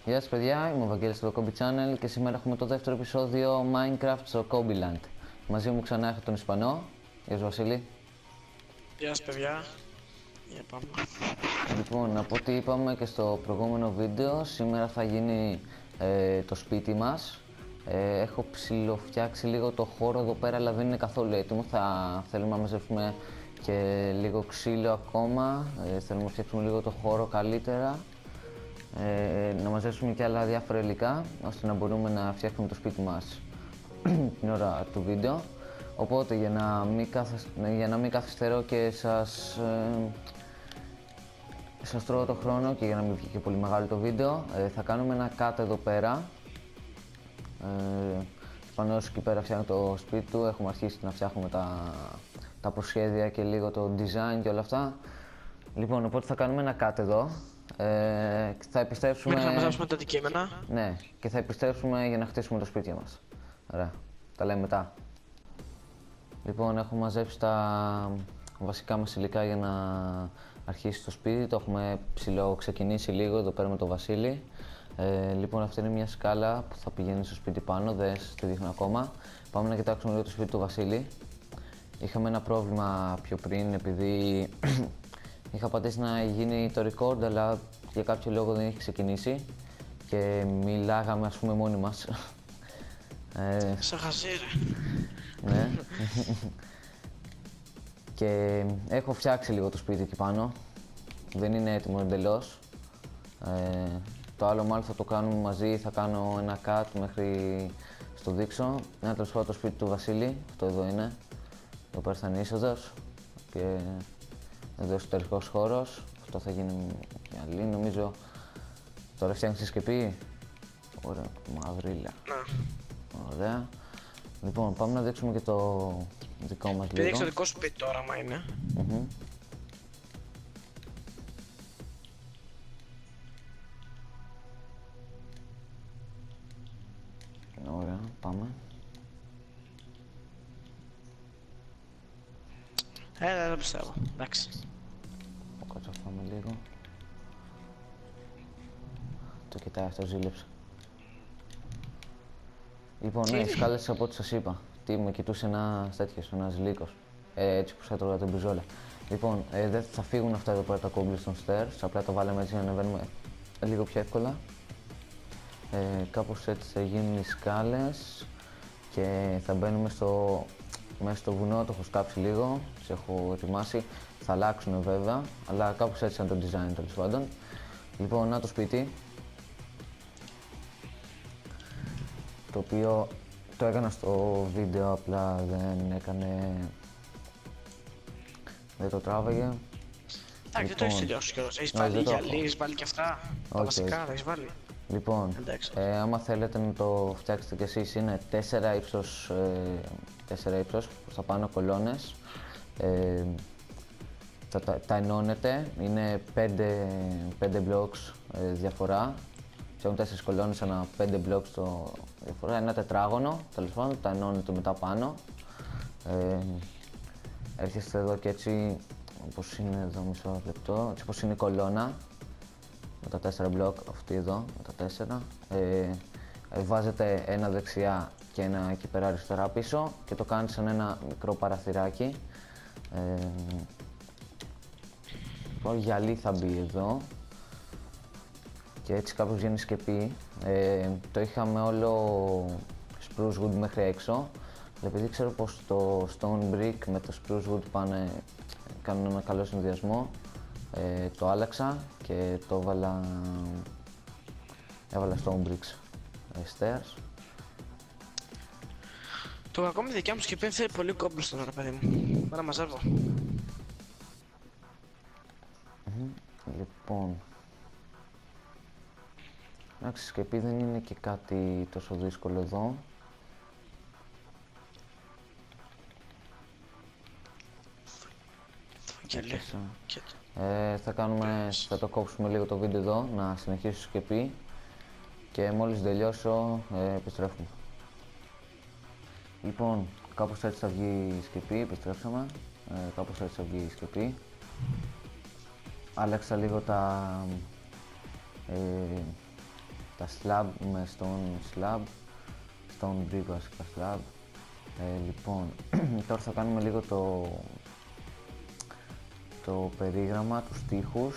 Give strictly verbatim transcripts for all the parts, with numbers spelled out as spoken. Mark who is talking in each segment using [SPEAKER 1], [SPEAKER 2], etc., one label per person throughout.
[SPEAKER 1] Γεια σας παιδιά, είμαι ο Βαγγέλης στο Kobe Channel και σήμερα έχουμε το δεύτερο επεισόδιο Minecraft στο Kobe Land. Μαζί μου ξανά έχω τον Ισπανό. Γεια σου Βασίλη.
[SPEAKER 2] Γεια σας παιδιά. Για πάμε.
[SPEAKER 1] Λοιπόν, από ό,τι είπαμε και στο προηγούμενο βίντεο, σήμερα θα γίνει ε, το σπίτι μας. Ε, έχω ψιλοφτιάξει λίγο το χώρο εδώ πέρα, αλλά δεν είναι καθόλου έτοιμο. Θα θέλουμε να μαζεύουμε και λίγο ξύλο ακόμα. Ε, θέλουμε να φτιάξουμε λίγο το χώρο καλύτερα. Ε, να μαζέψουμε και άλλα διάφορα υλικά, ώστε να μπορούμε να φτιάξουμε το σπίτι μας την ώρα του βίντεο. Οπότε για να μην, καθεσ... για να μην καθυστερώ και σας, ε, σας τρώω το χρόνο και για να μην βγει και πολύ μεγάλο το βίντεο, ε, θα κάνουμε ένα cut εδώ πέρα. Ε, πάνω εκεί πέρα φτιάχνει το σπίτι του, έχουμε αρχίσει να φτιάχνουμε τα, τα προσχέδια και λίγο το design και όλα αυτά. Λοιπόν, οπότε θα κάνουμε ένα cut εδώ. Ε, θα επιστρέψουμε...
[SPEAKER 2] Μέχρι να μαζέψουμε τα αντικείμενα.
[SPEAKER 1] Ναι, και θα επιστρέψουμε για να χτίσουμε το σπίτι μας. Ωραία, τα λέμε μετά. Λοιπόν, έχω μαζέψει τα βασικά μας υλικά για να αρχίσει το σπίτι. Το έχουμε ψηλό ξεκινήσει λίγο εδώ πέρα με το Βασίλη. Ε, λοιπόν, αυτή είναι μια σκάλα που θα πηγαίνει στο σπίτι πάνω, δεν σας τη δείχνω ακόμα. Πάμε να κοιτάξουμε λίγο το σπίτι του Βασίλη. Είχαμε ένα πρόβλημα πιο πριν, επειδή είχα πατήσει να γίνει το record, αλλά για κάποιο λόγο δεν έχει ξεκινήσει και μιλάγαμε, ας πούμε, μόνοι μας. ε,
[SPEAKER 2] Σαν χαζίρε.
[SPEAKER 1] Ναι. Και έχω φτιάξει λίγο το σπίτι εκεί πάνω. Δεν είναι έτοιμο εντελώς. Ε, το άλλο μάλλον θα το κάνουμε μαζί, θα κάνω ένα cut μέχρι στο δείξω. Ένα τέλος πάντων το σπίτι του Βασίλη, αυτό εδώ είναι. Εδώ πέρα θα είναι είσοδος και εδώ εσωτερικός χώρος. Αυτό θα γίνει μια άλλη, νομίζω. Τώρα φτιάχνεις τη σκεπή. Ωραία, μαυρίλα.
[SPEAKER 2] Ναι.
[SPEAKER 1] Ωραία. Λοιπόν, πάμε να δείξουμε και το δικό μας
[SPEAKER 2] Επειδή
[SPEAKER 1] λίγο.
[SPEAKER 2] έχεις το δικό σου σπίτι τώρα, μα είναι.
[SPEAKER 1] Mm-hmm. Ωραία, πάμε.
[SPEAKER 2] Ε, δεν πιστεύω. Εντάξει.
[SPEAKER 1] Κάτσε να φάμε λίγο. Το κοιτάει αυτό, ζήλεψε. Λοιπόν, ναι, οι σκάλες από ό,τι σας είπα. Τι με κοιτούσε ένα τέτοιος, ένας λύκος. Ε, έτσι που έτρωγα την μπριζόλα. Λοιπόν, ε, δεν θα φύγουν αυτά εδώ πέρα τα cobblestone stairs. Απλά τα βάλαμε έτσι για να ανεβαίνουμε λίγο πιο εύκολα. Ε, κάπως έτσι θα γίνουν οι σκάλες και θα μπαίνουμε στο, μέσα στο βουνό. Το έχω σκάψει λίγο, τις έχω ετοιμάσει. Θα αλλάξουν βέβαια, αλλά κάπως έτσι είναι το design τέλος πάντων. Λοιπόν, να το σπίτι. Το οποίο το έκανα στο βίντεο, απλά δεν έκανε... δεν το τράβαγε.
[SPEAKER 2] Εντάξει,
[SPEAKER 1] λοιπόν,
[SPEAKER 2] δεν το έχεις τελειώσει κιόλας. Έχεις
[SPEAKER 1] ναι,
[SPEAKER 2] βάλει
[SPEAKER 1] το
[SPEAKER 2] γυαλί, έχεις βάλει και αυτά. Τα βασικά, τα έχεις βάλει.
[SPEAKER 1] Λοιπόν, ε, άμα θέλετε να το φτιάξετε κι εσείς, είναι τέσσερα ύψος, ε, τέσσερα ύψος προς τα πάνω κολόνες. Ε, τα, τα, τα ενώνετε, είναι πέντε blocks ε, διαφορά. Έχουν τέσσερις κολόνες, ένα πέντε blocks το διαφορά, ένα τετράγωνο, τέλος πάντων, τα ενώνετε μετά πάνω. Ε, έρχεστε εδώ και έτσι, όπως είναι εδώ, μισό λεπτό, έτσι όπως είναι η κολόνα, με τα τέσσερα μπλοκ, αυτή εδώ, με τα τέσσερα. Ε, ε, βάζετε ένα δεξιά και ένα εκεί πέρα αριστερά πίσω και το κάνετε σαν ένα μικρό παραθυράκι. Ε, το γυαλί θα μπει εδώ και έτσι κάπως βγαίνει σκεπή. Ε, το είχαμε όλο spruce wood μέχρι έξω, αλλά επειδή ξέρω πως το stone brick με το spruce wood πάνε, κάνουν ένα καλό συνδυασμό, ε, το άλλαξα και το έβαλα, έβαλα stone bricks ε, stairs.
[SPEAKER 2] Το κακό με δικιά μου σκεπή θέλει πολύ cobblestone τώρα, παιδί μου. Πάω να μαζεύω.
[SPEAKER 1] Mm-hmm. Λοιπόν, εντάξει, σκεπή δεν είναι και κάτι τόσο δύσκολο εδώ.
[SPEAKER 2] Γυαλί.
[SPEAKER 1] Ε, θα, κάνουμε, θα το κόψουμε λίγο το βίντεο εδώ, να συνεχίσω σκεπή και μόλις τελειώσω ε, επιστρέφουμε. Λοιπόν, κάπως έτσι θα βγει η σκεπή, επιστρέψαμε, ε, κάπως έτσι θα βγει η σκεπή. Άλλαξα λίγο τα, ε, τα slab με stone slab, stone brick βασικά slab. Ε, λοιπόν, τώρα θα κάνουμε λίγο το, το περίγραμμα, τους τοίχους.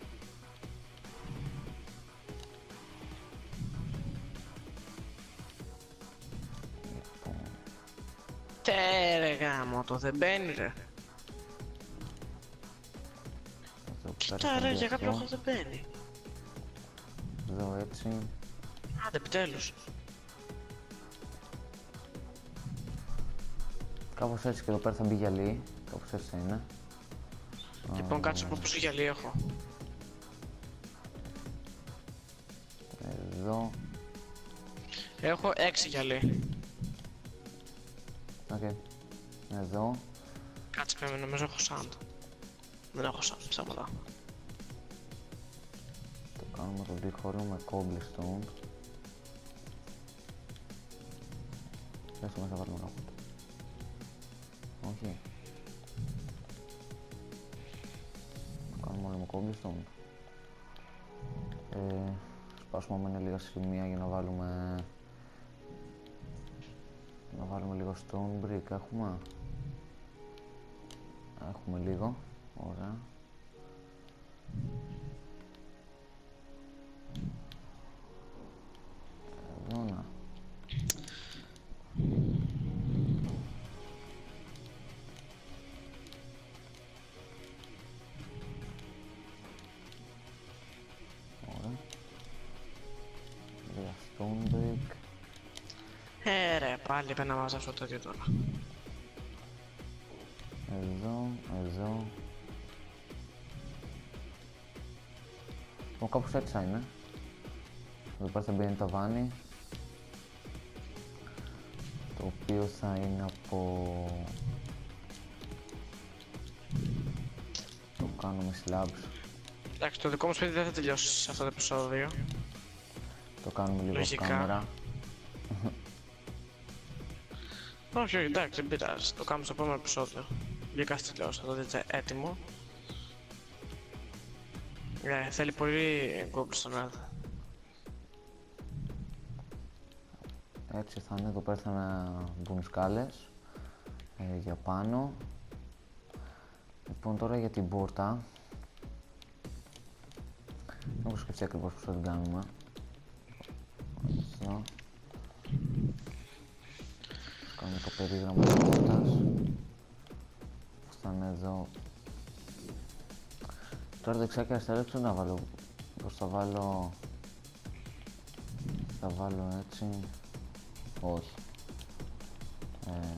[SPEAKER 2] Τε ρε γάμο, το δεν μπαίνει ρε. Κοίτα ρε, για κάποιο λόγο δεν μπαίνει.
[SPEAKER 1] Εδώ έτσι.
[SPEAKER 2] Άντε, επιτέλους.
[SPEAKER 1] Κάπως έτσι και εδώ πέρα θα μπει γυαλί. Κάπως έτσι θα είναι.
[SPEAKER 2] Λοιπόν, κάτσε από πόσο γυαλί έχω.
[SPEAKER 1] Εδώ.
[SPEAKER 2] Έχω έξι γυαλί.
[SPEAKER 1] Οκ. Okay. Εδώ.
[SPEAKER 2] Κάτσε πέμε, νομίζω έχω σάντ. Δεν έχω σάντ, ψάματα.
[SPEAKER 1] Το κάνουμε το διχώριο με cobblestone. Δεν σου μέσα βάλουμε κάποτε. Όχι. Το κάνουμε όλο με cobblestone. Ε, σπάσουμε με λίγα σημεία για να βάλουμε... Να βάλουμε λίγο stone brick. Έχουμε? Έχουμε λίγο. Ωραία. Εδώ να. Ωραία. Λίγα stone brick.
[SPEAKER 2] Ε ρε, πάλι πρέπει να μαζέψω το τέτοιο τώρα.
[SPEAKER 1] Εδώ, εδώ. Ο κάπως έτσι θα είναι. Εδώ πέρα θα μπει ένα ταβάνι. Το οποίο θα είναι από... Το κάνουμε slabs.
[SPEAKER 2] Εντάξει, το δικό μου σπίτι δεν θα τελειώσει σε αυτό το επεισόδιο.
[SPEAKER 1] Το κάνουμε λίγο
[SPEAKER 2] Λογικά.
[SPEAKER 1] κάμερα.
[SPEAKER 2] Όχι, όχι, εντάξει, δεν πειράζει. Το κάνουμε στο επόμενο επεισόδιο. Βγήκα στη τηλεόραση, θα το δείτε έτοιμο. Ε, θέλει πολύ Google στον Ελλάδα.
[SPEAKER 1] Έτσι θα είναι, εδώ πέρα θα μπουν σκάλες ε, για πάνω. Λοιπόν, τώρα για την πόρτα. Δεν έχω σκεφτεί ακριβώς πώς θα την κάνουμε. Εδώ. Κάνουμε το περίγραμμα της πόρτας. Θα είναι εδώ. Τώρα δεξιά και αριστερά ξέρω να βάλω. Πώς θα βάλω... Θα βάλω έτσι. Όχι. Ε...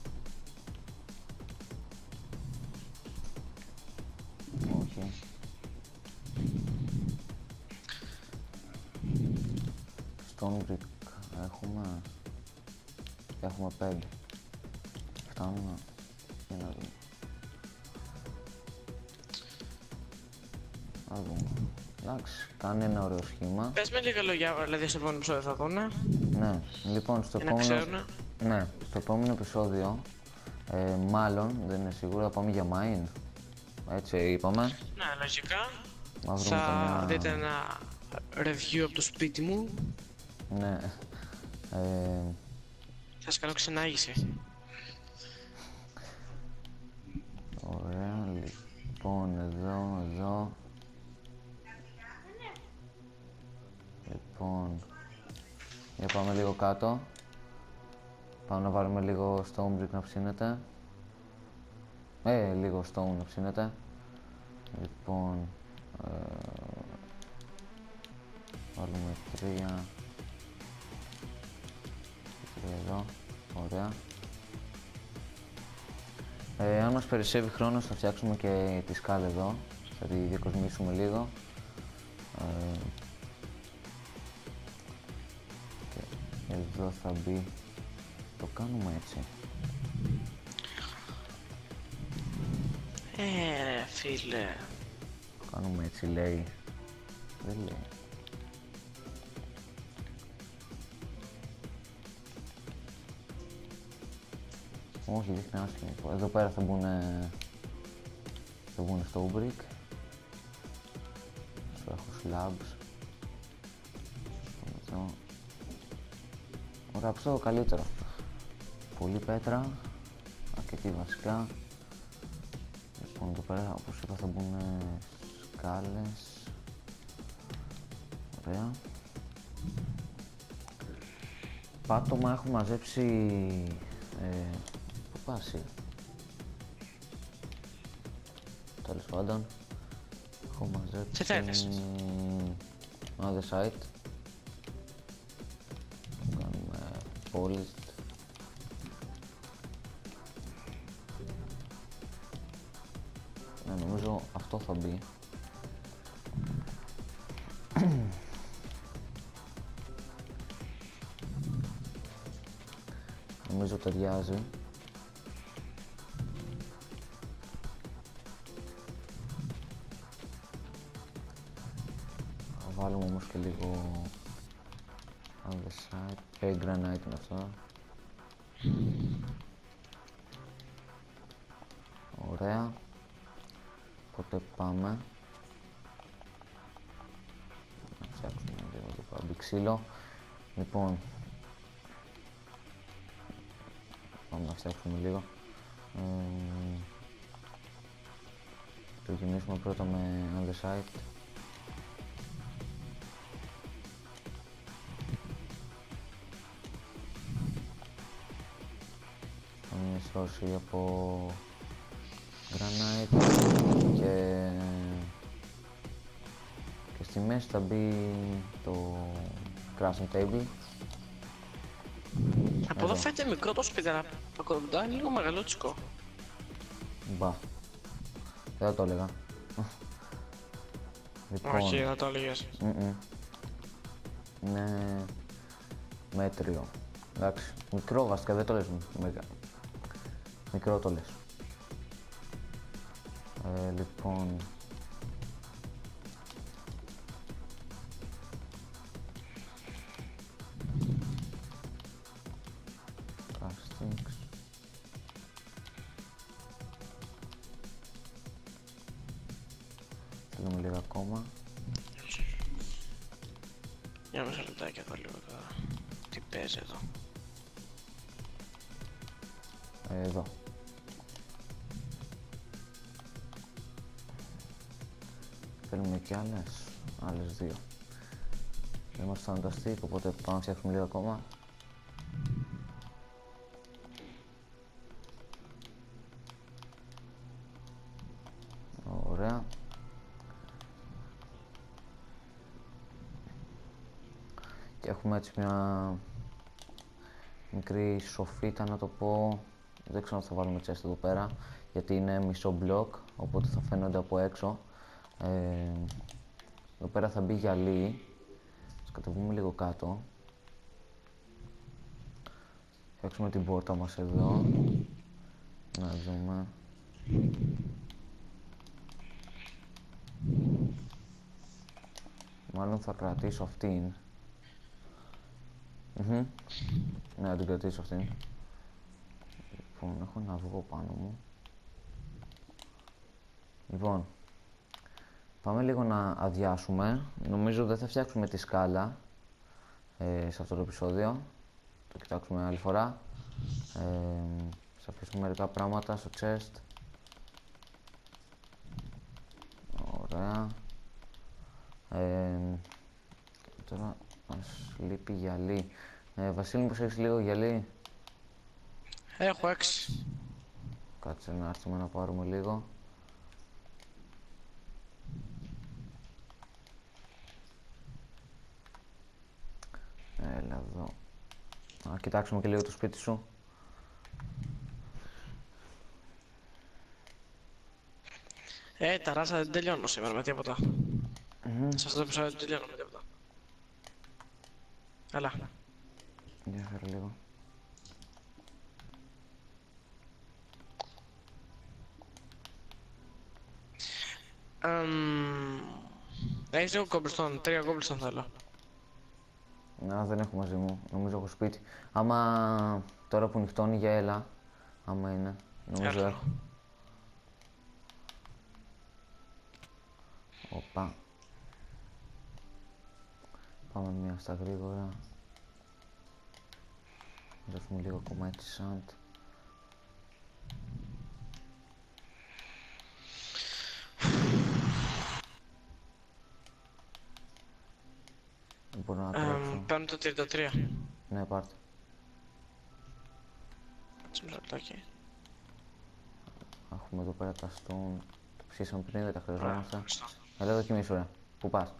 [SPEAKER 1] Όχι. Stone brick έχουμε. Έχουμε πέντε. Φτάνουμε. Για να δούμε. Να δούμε. Εντάξει, κάνει ένα ωραίο σχήμα.
[SPEAKER 2] Πες με λίγα λόγια, δηλαδή στο επόμενο επεισόδιο θα δούνε.
[SPEAKER 1] Ναι, λοιπόν στο
[SPEAKER 2] Για να
[SPEAKER 1] επόμενο...
[SPEAKER 2] ξέρουνε.
[SPEAKER 1] Ναι, στο επόμενο επεισόδιο, ε, μάλλον, δεν είναι σίγουρο, θα πάμε για mine. Έτσι είπαμε.
[SPEAKER 2] Ναι, λογικά.
[SPEAKER 1] Να βρούμε
[SPEAKER 2] Θα
[SPEAKER 1] καμιά...
[SPEAKER 2] δείτε ένα review από το σπίτι μου.
[SPEAKER 1] Ναι. Ε,
[SPEAKER 2] Θα σας κάνω ξενάγηση.
[SPEAKER 1] ωραία, λοιπόν, εδώ, εδώ. Λοιπόν, για πάμε λίγο κάτω. Πάμε να βάλουμε λίγο stone brick να ψήνεται. Ε, λίγο stone να ψήνεται. Λοιπόν, ε, βάλουμε τρία. Τρία εδώ, ωραία. Ε, αν μας περισσεύει χρόνος θα φτιάξουμε και τη σκάλα εδώ. Θα τη διακοσμήσουμε λίγο. Ε, και εδώ θα μπει. Το κάνουμε έτσι.
[SPEAKER 2] Ε, φίλε.
[SPEAKER 1] Το κάνουμε έτσι λέει. Δεν λέει. Όχι, δείχνει άσχημο. Εδώ πέρα θα μπουν θα μπουν στο brick. Στο έχω slabs. Αυτό. Ωραία, αυτό το καλύτερο. Πολύ πέτρα. Αρκετή βασικά. Λοιπόν, εδώ πέρα, όπως είπα, θα μπουν σκάλες. Ωραία. Πάτωμα έχω μαζέψει... Ε, πού πάσει. Τέλος πάντων. Έχω μαζέψει...
[SPEAKER 2] Τι θέλεις?
[SPEAKER 1] Other side. Κάνουμε polished. Ναι, νομίζω αυτό θα μπει. Νομίζω ταιριάζει. Θα βάλουμε όμως και λίγο on the side. Ε, granite είναι αυτό. Ωραία. Οπότε πάμε. Να φτιάξουμε λίγο το πάμπι ξύλο. Λοιπόν, πάμε να φτιάξουμε λίγο. Ε, το γεμίσουμε πρώτα με on the side. Θα είναι σώσει από granite και, και στη μέση θα μπει το crafting table.
[SPEAKER 2] Από εδώ φαίνεται μικρό το σπίτι, αλλά από κοντά είναι λίγο μεγαλούτσικο.
[SPEAKER 1] Μπα. Δεν θα το έλεγα. Λοιπόν,
[SPEAKER 2] Όχι, δεν το έλεγες.
[SPEAKER 1] mm-mm. Είναι μέτριο. Εντάξει, μικρό βασικά, δεν το λες μεγα. Μικρό το λες. Ε, λοιπόν... Castings. Θέλουμε λίγα ακόμα.
[SPEAKER 2] Για μισό λεπτάκι εδώ λίγο τώρα. Τι παίζει εδώ.
[SPEAKER 1] Ε, εδώ. Θέλουμε και άλλες, άλλες δύο. Είμαστε fantastic, οπότε πάμε να φτιάξουμε λίγο ακόμα. Ωραία. Και έχουμε έτσι μια μικρή σοφίτα να το πω. Δεν ξέρω αν θα βάλουμε chest εδώ πέρα, γιατί είναι μισό μπλοκ, οπότε θα φαίνονται από έξω. Ε, εδώ πέρα θα μπει γυαλί. Ας κατεβούμε λίγο κάτω. Φτιάξουμε την πόρτα μας εδώ. Να δούμε. Μάλλον θα κρατήσω αυτήν. Mm-hmm. Ναι, θα την κρατήσω αυτήν. Λοιπόν, έχω ένα αυγό πάνω μου. Λοιπόν, πάμε λίγο να αδειάσουμε. Νομίζω δεν θα φτιάξουμε τη σκάλα ε, σε αυτό το επεισόδιο. Το κοιτάξουμε άλλη φορά. Ε, θα αφήσουμε μερικά πράγματα στο chest. Ωραία. Ε, τώρα μας λείπει γυαλί. Ε, Βασίλη, μήπως έχεις λίγο γυαλί?
[SPEAKER 2] Έχω έξι.
[SPEAKER 1] Κάτσε να έρθουμε να πάρουμε λίγο. Έλα εδώ. Να κοιτάξουμε και λίγο το σπίτι σου.
[SPEAKER 2] Ε, τα ράζα δεν τελειώνω σήμερα με τίποτα.
[SPEAKER 1] Mm-hmm.
[SPEAKER 2] Σε αυτό το επεισόδιο δεν τελειώνω με τίποτα. Έλα.
[SPEAKER 1] Για φέρε λίγο.
[SPEAKER 2] Um, έχεις λίγο κόμπλστον, τρία κόμπλστον θέλω.
[SPEAKER 1] Να, δεν έχω μαζί μου. Νομίζω έχω σπίτι. Άμα τώρα που νυχτώνει για έλα. Άμα είναι. Νομίζω
[SPEAKER 2] Έλα.
[SPEAKER 1] έχω. Οπα. Πάμε μια στα γρήγορα. Δώσουμε λίγο κομμάτι σαντ. Δεν μπορώ να τρέξω.
[SPEAKER 2] Um, παίρνω το τριάντα τρία.
[SPEAKER 1] Ναι, πάρτε.
[SPEAKER 2] Σε μισό λεπτάκι.
[SPEAKER 1] Έχουμε εδώ πέρα τα stone. Το ψήσαμε πριν, δεν τα χρειαζόμαστε.
[SPEAKER 2] Ευχαριστώ.
[SPEAKER 1] Έλα εδώ κοιμήσου ρε. Πού πας?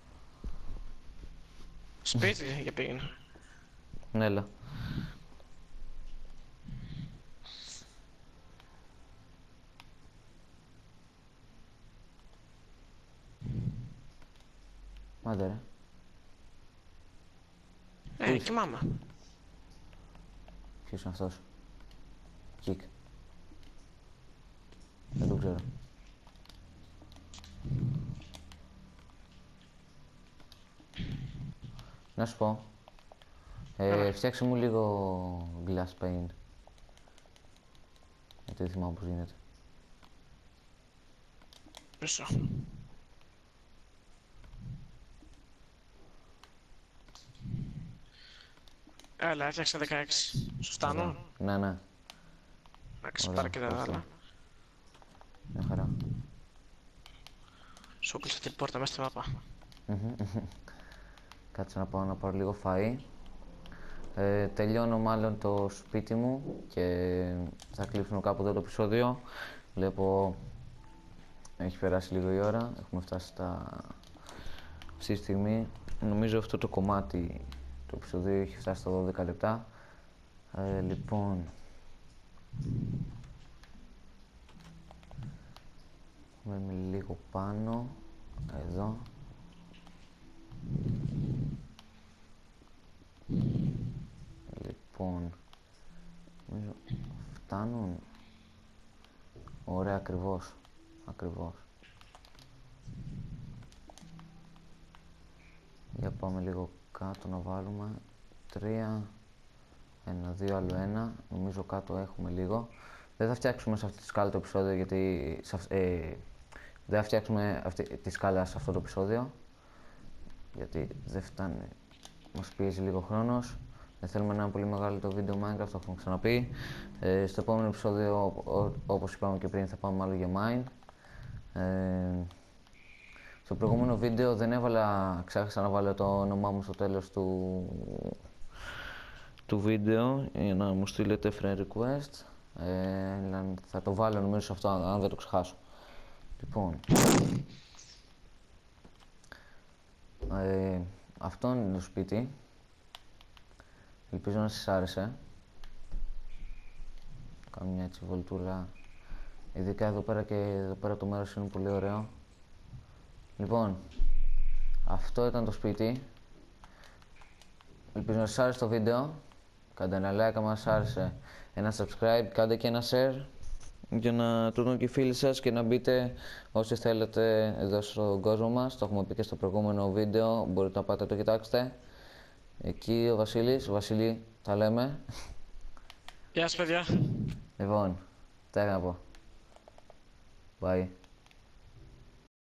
[SPEAKER 2] Σπίτι για πήγαινε.
[SPEAKER 1] Ναι, έλα. Άντε ρε.
[SPEAKER 2] Ε, κοιμάμαι.
[SPEAKER 1] Ποιος είναι αυτός? Κικ. Δεν το ξέρω. Να σου πω. Ε, φτιάξε μου λίγο glass paint. Γιατί δεν θυμάμαι πώς γίνεται.
[SPEAKER 2] Μισό. Έλα, έφτιαξα δεκαέξι. Σου φτάνουν?
[SPEAKER 1] Ναι, ναι.
[SPEAKER 2] Εντάξει,
[SPEAKER 1] Ωραία,
[SPEAKER 2] πάρε και τα
[SPEAKER 1] ευχαριστώ.
[SPEAKER 2] άλλα.
[SPEAKER 1] Μια χαρά.
[SPEAKER 2] Σου κλείσα την πόρτα μέσα στη μάπα.
[SPEAKER 1] Κάτσε να πάω να πάρω λίγο φαΐ. Ε, τελειώνω μάλλον το σπίτι μου και θα κλείσουμε κάπου εδώ το επεισόδιο. Βλέπω έχει περάσει λίγο η ώρα, έχουμε φτάσει στα... Αυτή τη στιγμή νομίζω αυτό το κομμάτι του επεισοδίου έχει φτάσει στα δώδεκα λεπτά. Ε, λοιπόν... Έχουμε λίγο πάνω, εδώ. Λοιπόν, νομίζω φτάνουν. Ωραία, ακριβώς, ακριβώς. Για πάμε λίγο κάτω να βάλουμε. Τρία, ένα, δύο, άλλο ένα. Νομίζω κάτω έχουμε λίγο. Δεν θα φτιάξουμε σε αυτή τη σκάλα το επεισόδιο γιατί... Ε, δεν θα φτιάξουμε αυτή τη σκάλα σε αυτό το επεισόδιο. Γιατί δεν φτάνει. Μας πιέζει λίγο χρόνος. Δεν θέλουμε να είναι πολύ μεγάλο το βίντεο Minecraft, το έχουμε ξαναπεί. Ε, στο επόμενο επεισόδιο, όπως είπαμε και πριν, θα πάμε μάλλον για Mine. Ε, στο προηγούμενο βίντεο δεν έβαλα, ξέχασα να βάλω το όνομά μου στο τέλος του, του βίντεο για να μου στείλετε friend request. Ε, θα το βάλω νομίζω σε αυτό, αν δεν το ξεχάσω. Λοιπόν, ε, αυτό είναι το σπίτι. Ελπίζω να σας άρεσε. Κάνω μια έτσι βολτούλα. Ειδικά εδώ πέρα και εδώ πέρα το μέρος είναι πολύ ωραίο. Λοιπόν, αυτό ήταν το σπίτι. Ελπίζω να σας άρεσε το βίντεο. Κάντε ένα like αν σας άρεσε. Ένα subscribe, κάντε και ένα share. Για να το δουν και οι φίλοι σας και να μπείτε όσοι θέλετε εδώ στον κόσμο μας. Το έχουμε πει και στο προηγούμενο βίντεο. Μπορείτε να πάτε να το κοιτάξετε. Εκεί ο Βασίλης, Βασίλη, τα λέμε.
[SPEAKER 2] Γεια σας παιδιά.
[SPEAKER 1] Λοιπόν, τι να πω. Bye.